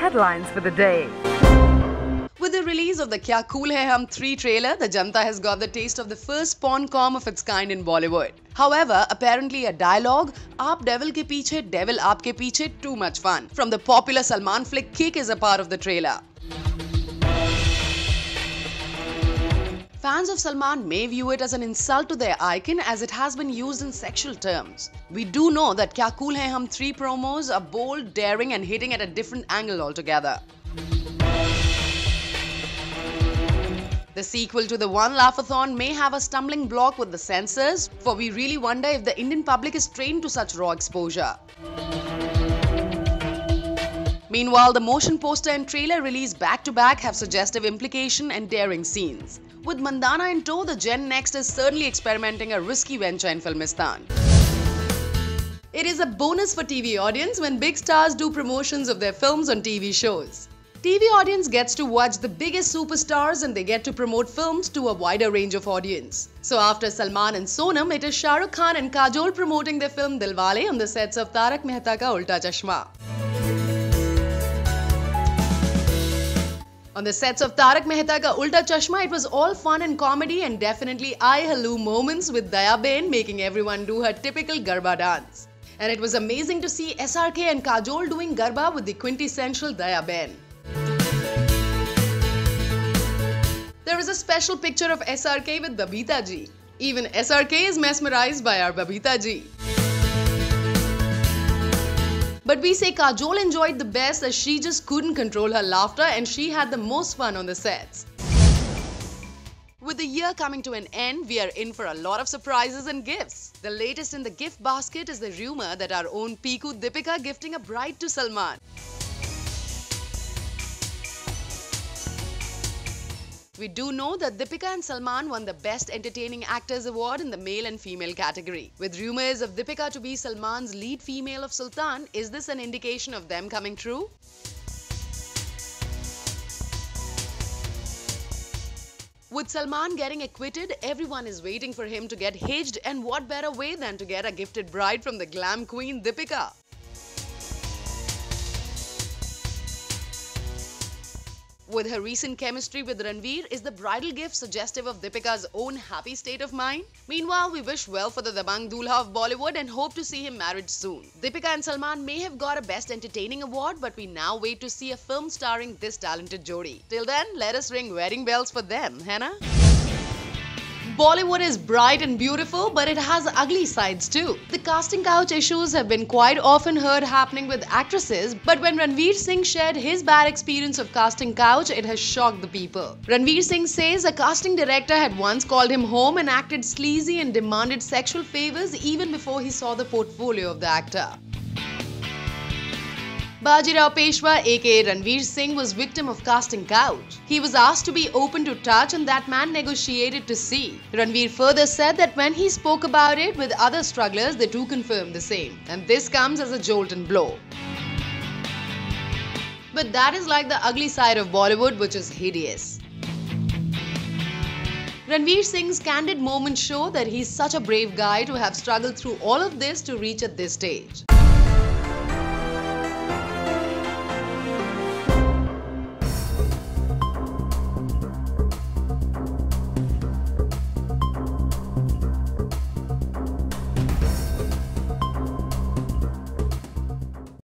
headlines for the day. With the release of the Kya Cool Hai Hum 3 trailer, the Janta has got the taste of the first porn-com of its kind in Bollywood. However, apparently a dialogue, "Aap devil ke piche, devil aapke piche," too much fun, from the popular Salman flick Kick is a part of the trailer. Fans of Salman may view it as an insult to their icon as it has been used in sexual terms. We do know that Kya Cool Hai Hum 3 promos are bold, daring and hitting at a different angle altogether. The sequel to the One Laugh-a-thon may have a stumbling block with the censors, for we really wonder if the Indian public is trained to such raw exposure. Meanwhile, the motion poster and trailer released back-to-back have suggestive implication and daring scenes. With Mandana in tow, the Gen Next is certainly experimenting a risky venture in Filmistan. It is a bonus for TV audience when big stars do promotions of their films on TV shows. TV audience gets to watch the biggest superstars and they get to promote films to a wider range of audience. So after Salman and Sonam, it is Shah Rukh Khan and Kajol promoting their film Dilwale on the sets of Tarak Mehta Ka Ulta Chashma. On the sets of Tarak Mehta Ka Ulta Chashma, it was all fun and comedy and definitely eye-haloo moments with Daya Ben making everyone do her typical Garba dance. And it was amazing to see SRK and Kajol doing Garba with the quintessential Daya Ben. There is a special picture of SRK with Babita ji. Even SRK is mesmerized by our Babita ji. But we say Kajol enjoyed the best as she just couldn't control her laughter and she had the most fun on the sets. With the year coming to an end, we are in for a lot of surprises and gifts. The latest in the gift basket is the rumor that our own Piku Deepika gifting a bride to Salman. We do know that Deepika and Salman won the Best Entertaining Actors Award in the male and female category. With rumors of Deepika to be Salman's lead female of Sultan, is this an indication of them coming true? With Salman getting acquitted, everyone is waiting for him to get hitched, and what better way than to get a gifted bride from the glam queen Deepika? With her recent chemistry with Ranveer, is the bridal gift suggestive of Deepika's own happy state of mind? Meanwhile, we wish well for the Dabangg Dulha of Bollywood and hope to see him married soon. Deepika and Salman may have got a Best Entertaining Award, but we now wait to see a film starring this talented jodi. Till then, let us ring wedding bells for them, hai na? Bollywood is bright and beautiful, but it has ugly sides too. The casting couch issues have been quite often heard happening with actresses, but when Ranveer Singh shared his bad experience of casting couch, it has shocked the people. Ranveer Singh says a casting director had once called him home and acted sleazy and demanded sexual favors even before he saw the portfolio of the actor. Bajirao Peshwa aka Ranveer Singh was victim of casting couch. He was asked to be open to touch and that man negotiated to see. Ranveer further said that when he spoke about it with other strugglers, they too confirmed the same. And this comes as a jolt and blow. But that is like the ugly side of Bollywood, which is hideous. Ranveer Singh's candid moments show that he's such a brave guy to have struggled through all of this to reach at this stage.